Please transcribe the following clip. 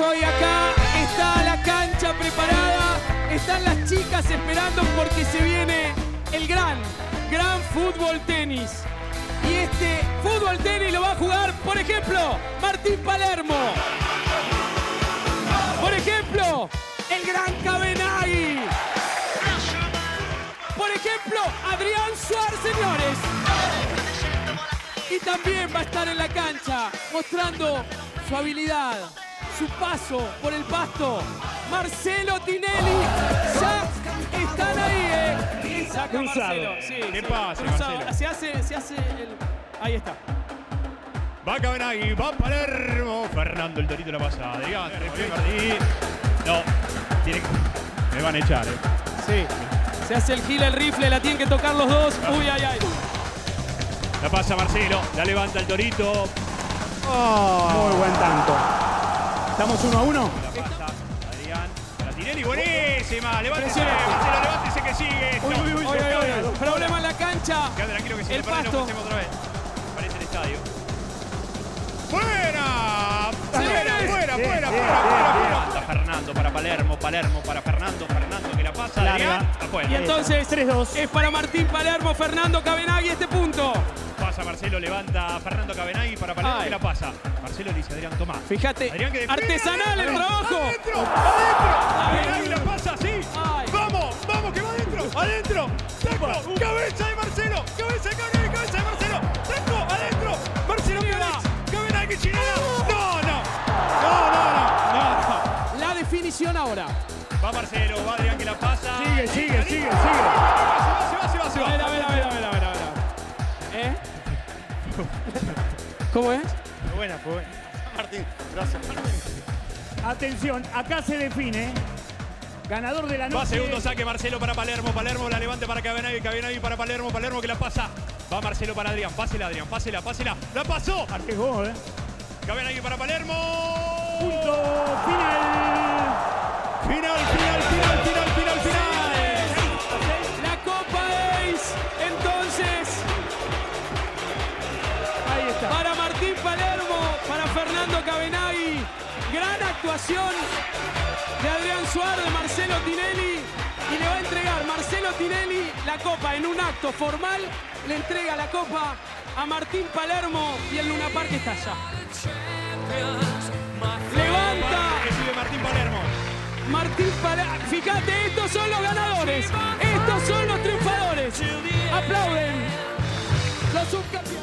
hermoso. Y acá está la cancha preparada. Están las chicas esperando porque se viene el gran fútbol tenis. Y este fútbol tenis lo va a jugar, por ejemplo, Martín Palermo. Por ejemplo, el gran Cabenagui. Por ejemplo, Adrián Suárez, señores. Y también va a estar en la cancha mostrando su habilidad, su paso por el pasto. Marcelo Tinelli. Ya están ahí, Saca cruzado. Marcelo. Sí, ¿Qué sí, pasa, cruzado. Marcelo? Se hace el... Ahí está. Va Cabenagui, va Palermo. Fernando el Torito la pasa. Adrián, no, tiene que... Me van a echar, Sí. Se hace el gil, el rifle, la tienen que tocar los dos. Uy, ay, ay. La pasa Marcelo, la levanta el Torito. Muy buen tanto. ¿Estamos 1 a 1? La pasa Adrián, para Tinelli, buenísima. Levántese, Impresionante. Marcelo, levántese que sigue. Uy, uy, uy, uy, uy. Problema en la cancha. Quédate tranquilo que si El le perdemos, pasto. lo hacemos otra vez. Parece el estadio. ¡Fuera! Señores. ¡Fuera! Levanta Fernando para Palermo, Palermo para Fernando, Fernando que la pasa, Larga. Adrián, afuera. Y entonces 3-2. es para Martín Palermo, Fernando Cabenagui este punto. Pasa Marcelo, levanta a Fernando Cabenagui para Palermo Ay. que la pasa. Marcelo le dice Adrián, tomá. Fíjate, Adrián que define. artesanal el trabajo. ¡Adentro! Cabenagui la pasa así. Ay. ¡Vamos! ¡Vamos que va adentro! ¡Adentro! ¡Taco! ¡Cabeza de Marcelo! ¡Cabeza de Cabenagui! ¡Cabeza de Marcelo! ¡Taco! ¡Adentro! ¡Marcelo Cabenagui chilena! ¡No, no! ¡No! La definición ahora. Va Marcelo, va Adrián que la pasa. Sigue. Se va. A ver. ¿Eh? ¿Cómo es? Fue buena. Martín, gracias. Atención, acá se define ganador de la noche. Va segundo saque Marcelo para Palermo. Palermo la levante para Cabenagui. Cabenagui para Palermo. Palermo que la pasa. Va Marcelo para Adrián. Pásela, Adrián. Pásela. ¡La pasó! Arriesgó, Cabenagui para Palermo. Punto final. Final. La Copa Ace. Entonces, Ahí está. para Martín Palermo, para Fernando Cabenagui. Gran actuación de Adrián Suárez, de Marcelo Tinelli. Y le va a entregar Marcelo Tinelli la copa en un acto formal. Le entrega la copa a Martín Palermo y el Luna Park está allá. Levanta Recibe Martín Palermo. Martín Palermo. Fíjate, estos son los ganadores. Estos son los triunfadores. Aplauden los subcampeones.